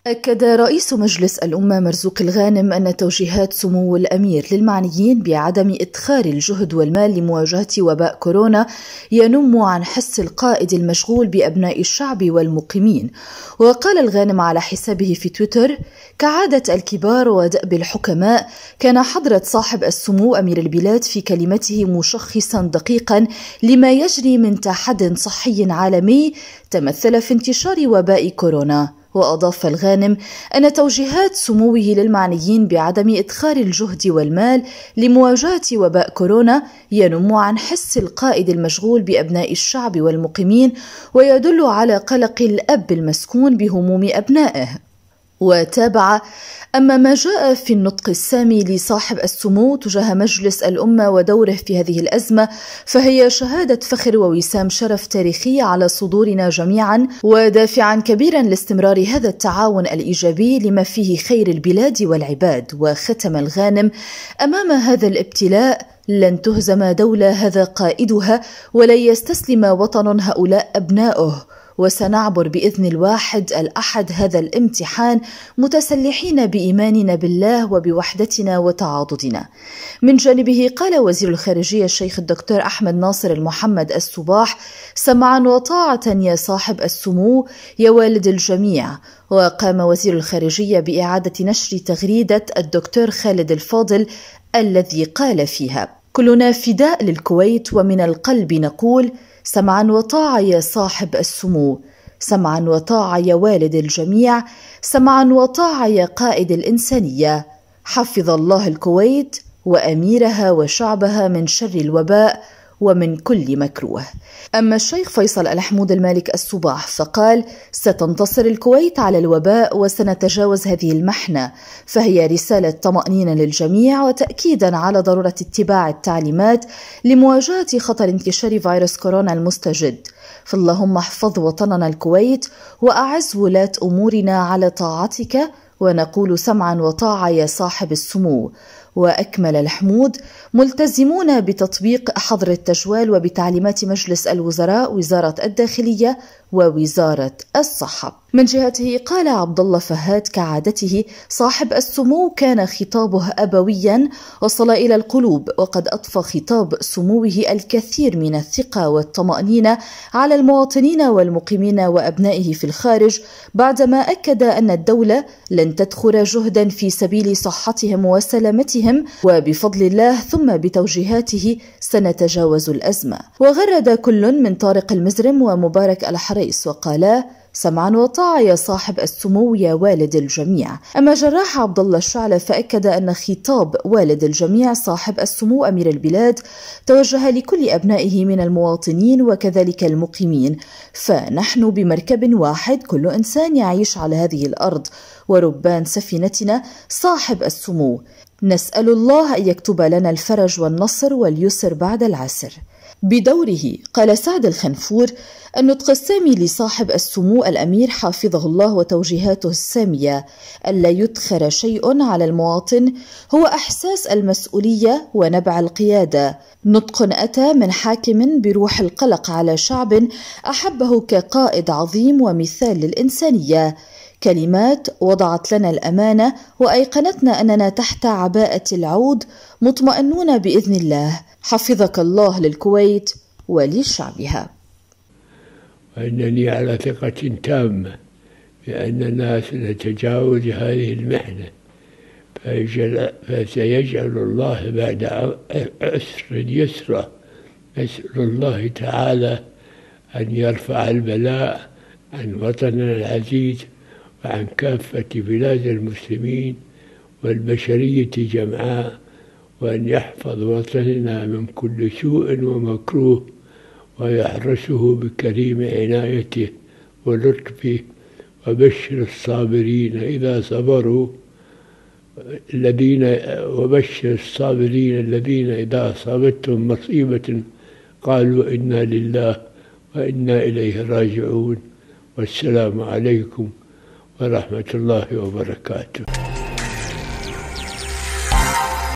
أكد رئيس مجلس الأمة مرزوق الغانم أن توجيهات سمو الأمير للمعنيين بعدم إدخار الجهد والمال لمواجهة وباء كورونا ينم عن حس القائد المشغول بأبناء الشعب والمقيمين. وقال الغانم على حسابه في تويتر: كعادة الكبار ودأب الحكماء، كان حضرة صاحب السمو أمير البلاد في كلمته مشخصا دقيقا لما يجري من تحد صحي عالمي تمثل في انتشار وباء كورونا. وأضاف الغانم أن توجيهات سموه للمعنيين بعدم إدخار الجهد والمال لمواجهة وباء كورونا ينم عن حس القائد المشغول بأبناء الشعب والمقيمين، ويدل على قلق الأب المسكون بهموم أبنائه. وتابع: أما ما جاء في النطق السامي لصاحب السمو تجاه مجلس الأمة ودوره في هذه الأزمة، فهي شهادة فخر ووسام شرف تاريخي على صدورنا جميعا، ودافعا كبيرا لاستمرار هذا التعاون الإيجابي لما فيه خير البلاد والعباد. وختم الغانم: أمام هذا الابتلاء لن تهزم دولة هذا قائدها، ولن يستسلم وطن هؤلاء أبناؤه، وسنعبر بإذن الواحد الأحد هذا الامتحان متسلحين بإيماننا بالله وبوحدتنا وتعاضدنا. من جانبه قال وزير الخارجية الشيخ الدكتور أحمد ناصر المحمد الصباح: سمعا وطاعة يا صاحب السمو يا والد الجميع. وقام وزير الخارجية بإعادة نشر تغريدة الدكتور خالد الفاضل الذي قال فيها: كلنا فداء للكويت، ومن القلب نقول: سمعا وطاعة يا صاحب السمو، سمعا وطاعة يا والد الجميع، سمعا وطاعة يا قائد الإنسانية. حفظ الله الكويت وأميرها وشعبها من شر الوباء ومن كل مكروه. أما الشيخ فيصل الحمود المالك الصباح فقال: ستنتصر الكويت على الوباء وسنتجاوز هذه المحنة، فهي رسالة طمأنينة للجميع وتأكيدا على ضرورة اتباع التعليمات لمواجهة خطر انتشار فيروس كورونا المستجد. فاللهم احفظ وطننا الكويت وأعز ولاة أمورنا على طاعتك، ونقول سمعا وطاعة يا صاحب السمو. وأكمل الحمود: ملتزمون بتطبيق حظر التجوال وبتعليمات مجلس الوزراء، وزارة الداخلية ووزارة الصحة. من جهته قال عبد الله فهاد: كعادته صاحب السمو كان خطابه أبويا وصل إلى القلوب، وقد أضفى خطاب سموه الكثير من الثقة والطمأنينة على المواطنين والمقيمين وأبنائه في الخارج، بعدما أكد أن الدولة لن تدخر جهدا في سبيل صحتهم وسلامتهم، وبفضل الله ثم بتوجيهاته سنتجاوز الأزمة. وغرد كل من طارق المزرم ومبارك الحريص وقالا: سمعا وطاعة يا صاحب السمو يا والد الجميع. أما جراح عبد الله الشعلة فأكد أن خطاب والد الجميع صاحب السمو أمير البلاد توجه لكل أبنائه من المواطنين وكذلك المقيمين، فنحن بمركب واحد، كل إنسان يعيش على هذه الأرض، وربان سفينتنا صاحب السمو. نسأل الله أن يكتب لنا الفرج والنصر واليسر بعد العسر. بدوره قال سعد الخنفور: النطق السامي لصاحب السمو الأمير حافظه الله وتوجيهاته السامية ألا يدخر شيء على المواطن هو إحساس المسؤولية ونبع القيادة. نطق أتى من حاكم بروح القلق على شعب أحبه كقائد عظيم ومثال للإنسانية. كلمات وضعت لنا الأمانة وأيقنتنا أننا تحت عباءة العود مطمئنون بإذن الله. حفظك الله للكويت ولشعبها. وإنني على ثقة تامة بأننا سنتجاوز هذه المحنة، فسيجعل الله بعد عسر يسرا. نسأل الله تعالى أن يرفع البلاء عن وطننا العزيز وعن كافة بلاد المسلمين والبشرية جمعاء، وأن يحفظ وطننا من كل سوء ومكروه، ويحرسه بكريم عنايته ولطفه. وبشر الصابرين إذا صبروا الذين إذا أصابتهم مصيبة قالوا إنا لله وإنا إليه راجعون. والسلام عليكم ورحمة الله وبركاته.